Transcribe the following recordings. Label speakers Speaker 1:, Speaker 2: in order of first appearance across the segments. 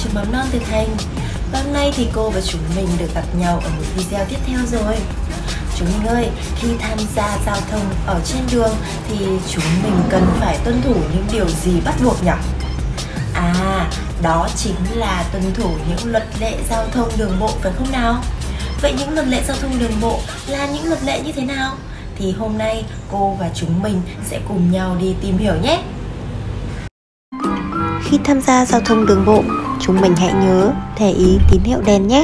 Speaker 1: trường mầm non Thực Hành. Và hôm nay thì cô và chúng mình được gặp nhau ở một video tiếp theo rồi. Chúng mình ơi, khi tham gia giao thông ở trên đường thì chúng mình cần phải tuân thủ những điều gì bắt buộc nhỉ? Đó chính là tuân thủ những luật lệ giao thông đường bộ, phải không nào? Vậy những luật lệ giao thông đường bộ là những luật lệ như thế nào? Thì hôm nay cô và chúng mình sẽ cùng nhau đi tìm hiểu nhé.
Speaker 2: Khi tham gia giao thông đường bộ, chúng mình hãy nhớ để ý tín hiệu đèn nhé.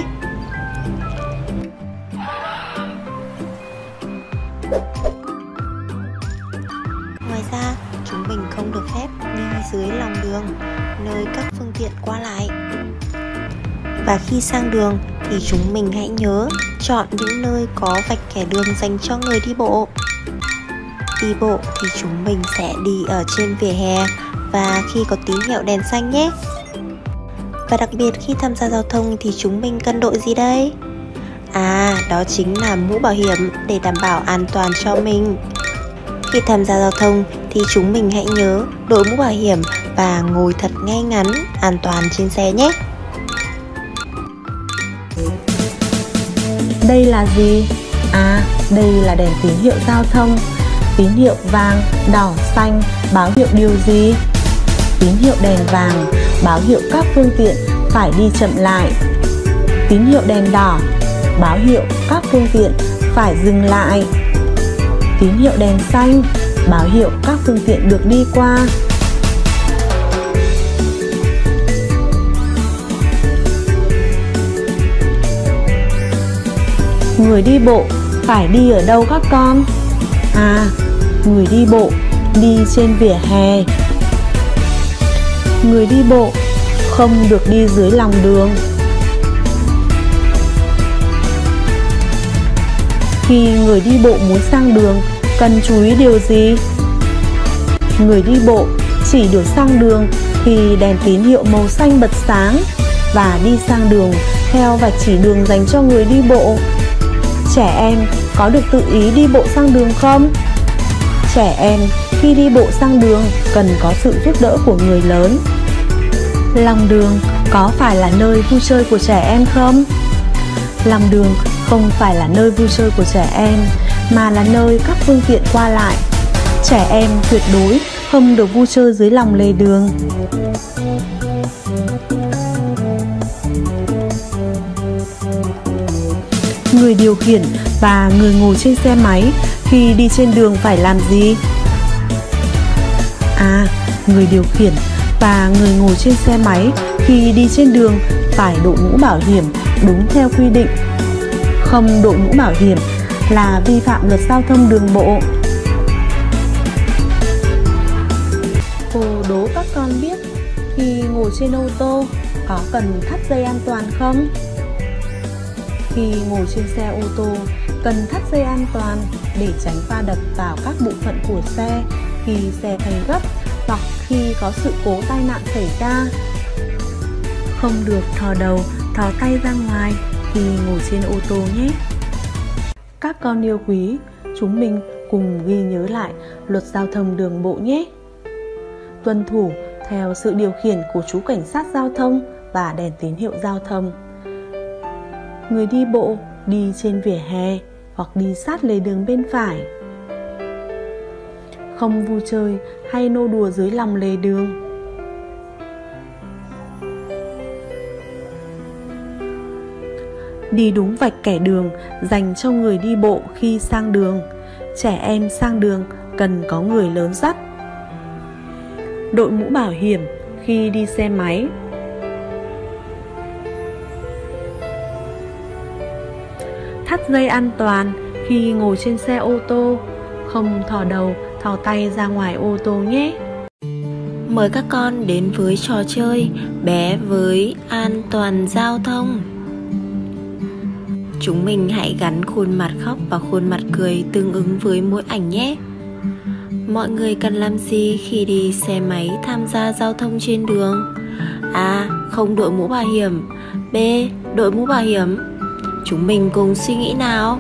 Speaker 2: Ngoài ra, chúng mình không được phép đi dưới lòng đường, nơi các phương tiện qua lại. Và khi sang đường thì chúng mình hãy nhớ chọn những nơi có vạch kẻ đường dành cho người đi bộ. Đi bộ thì chúng mình sẽ đi ở trên vỉa hè và khi có tín hiệu đèn xanh nhé. Và đặc biệt khi tham gia giao thông thì chúng mình cần đội gì đây? Đó chính là mũ bảo hiểm để đảm bảo an toàn cho mình. Khi tham gia giao thông thì chúng mình hãy nhớ đội mũ bảo hiểm và ngồi thật ngay ngắn, an toàn trên xe nhé.
Speaker 3: Đây là gì? Đây là đèn tín hiệu giao thông. Tín hiệu vàng, đỏ, xanh báo hiệu điều gì? Tín hiệu đèn vàng báo hiệu các phương tiện phải đi chậm lại. Tín hiệu đèn đỏ báo hiệu các phương tiện phải dừng lại. Tín hiệu đèn xanh báo hiệu các phương tiện được đi qua. Người đi bộ phải đi ở đâu các con? Người đi bộ đi trên vỉa hè. Người đi bộ không được đi dưới lòng đường. Khi người đi bộ muốn sang đường, cần chú ý điều gì? Người đi bộ chỉ được sang đường khi đèn tín hiệu màu xanh bật sáng và đi sang đường theo vạch chỉ đường dành cho người đi bộ. Trẻ em có được tự ý đi bộ sang đường không? Trẻ em khi đi bộ sang đường cần có sự giúp đỡ của người lớn. Lòng đường có phải là nơi vui chơi của trẻ em không? Lòng đường không phải là nơi vui chơi của trẻ em, mà là nơi các phương tiện qua lại. Trẻ em tuyệt đối không được vui chơi dưới lòng lề đường. Người điều khiển và người ngồi trên xe máy khi đi trên đường phải làm gì? Người điều khiển và người ngồi trên xe máy khi đi trên đường phải đội mũ bảo hiểm đúng theo quy định. Không đội mũ bảo hiểm là vi phạm luật giao thông đường bộ. Cô đố các con biết khi ngồi trên ô tô có cần thắt dây an toàn không? Khi ngồi trên xe ô tô cần thắt dây an toàn để tránh va đập vào các bộ phận của xe khi xe phanh gấp hoặc khi có sự cố tai nạn xảy ra. Không được thò đầu, thò tay ra ngoài khi ngồi trên ô tô nhé. Các con yêu quý, chúng mình cùng ghi nhớ lại luật giao thông đường bộ nhé. Tuân thủ theo sự điều khiển của chú cảnh sát giao thông và đèn tín hiệu giao thông. Người đi bộ đi trên vỉa hè hoặc đi sát lề đường bên phải. Không vui chơi hay nô đùa dưới lòng lề đường. Đi đúng vạch kẻ đường dành cho người đi bộ khi sang đường. Trẻ em sang đường cần có người lớn dắt. Đội mũ bảo hiểm khi đi xe máy. Thắt dây an toàn khi ngồi trên xe ô tô. Không thò đầu, thò tay ra ngoài ô tô nhé.
Speaker 1: Mời các con đến với trò chơi bé với an toàn giao thông. Chúng mình hãy gắn khuôn mặt khóc và khuôn mặt cười tương ứng với mỗi ảnh nhé. Mọi người cần làm gì khi đi xe máy tham gia giao thông trên đường? A. Không đội mũ bảo hiểm. B. Đội mũ bảo hiểm. Chúng mình cùng suy nghĩ nào.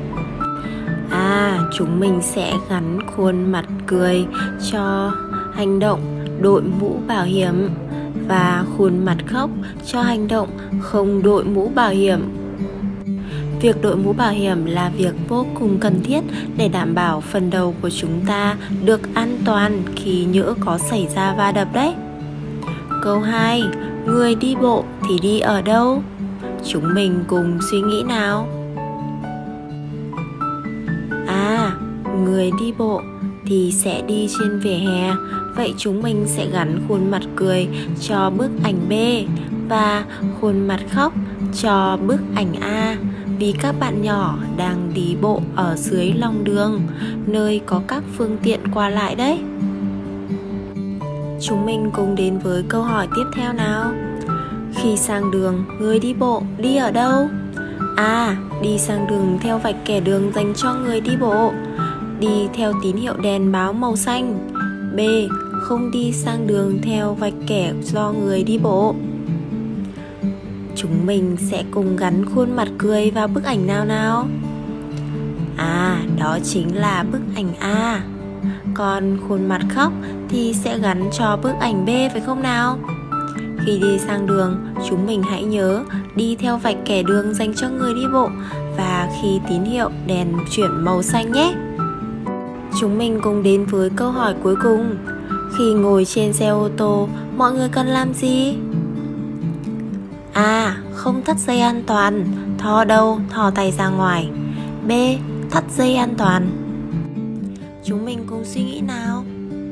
Speaker 1: Chúng mình sẽ gắn khuôn mặt cười cho hành động đội mũ bảo hiểm. và khuôn mặt khóc cho hành động không đội mũ bảo hiểm. Việc đội mũ bảo hiểm là việc vô cùng cần thiết để đảm bảo phần đầu của chúng ta được an toàn khi nhỡ có xảy ra va đập đấy. Câu 2. Người đi bộ thì đi ở đâu? Chúng mình cùng suy nghĩ nào. À, người đi bộ thì sẽ đi trên vỉa hè. Vậy chúng mình sẽ gắn khuôn mặt cười cho bức ảnh B và khuôn mặt khóc cho bức ảnh A, vì các bạn nhỏ đang đi bộ ở dưới lòng đường, nơi có các phương tiện qua lại đấy. Chúng mình cùng đến với câu hỏi tiếp theo nào. Khi sang đường, người đi bộ đi ở đâu? A. Đi sang đường theo vạch kẻ đường dành cho người đi bộ, đi theo tín hiệu đèn báo màu xanh. B. Không đi sang đường theo vạch kẻ do người đi bộ. Chúng mình sẽ cùng gắn khuôn mặt cười vào bức ảnh nào nào? À, đó chính là bức ảnh A. Còn khuôn mặt khóc thì sẽ gắn cho bức ảnh B, phải không nào? Khi đi sang đường, chúng mình hãy nhớ đi theo vạch kẻ đường dành cho người đi bộ và khi tín hiệu đèn chuyển màu xanh nhé. Chúng mình cùng đến với câu hỏi cuối cùng. Khi ngồi trên xe ô tô, mọi người cần làm gì? A. Không thắt dây an toàn, thò đầu, thò tay ra ngoài. B. Thắt dây an toàn. Chúng mình cùng suy nghĩ nào.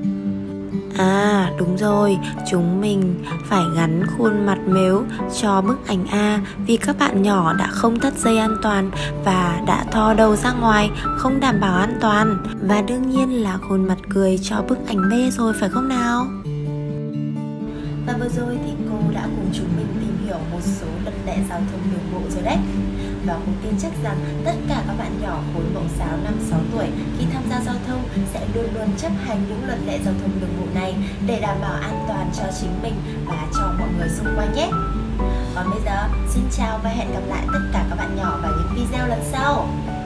Speaker 1: À, đúng rồi, chúng mình phải gắn khuôn mặt mếu cho bức ảnh A, vì các bạn nhỏ đã không thắt dây an toàn và đã thò đầu ra ngoài, không đảm bảo an toàn. Và đương nhiên là khuôn mặt cười cho bức ảnh B rồi, phải không nào? Và vừa rồi thì cô đã cùng chúng mình tìm hiểu một số luật lệ giao thông đường bộ rồi đấy. Và cô tin chắc rằng tất cả các bạn nhỏ khối mẫu giáo 5-6 tuổi khi tham gia giao thông sẽ luôn luôn chấp hành những luật lệ giao thông đường bộ này để đảm bảo an toàn cho chính mình và cho mọi người xung quanh nhé. Còn bây giờ, xin chào và hẹn gặp lại tất cả các bạn nhỏ vào những video lần sau.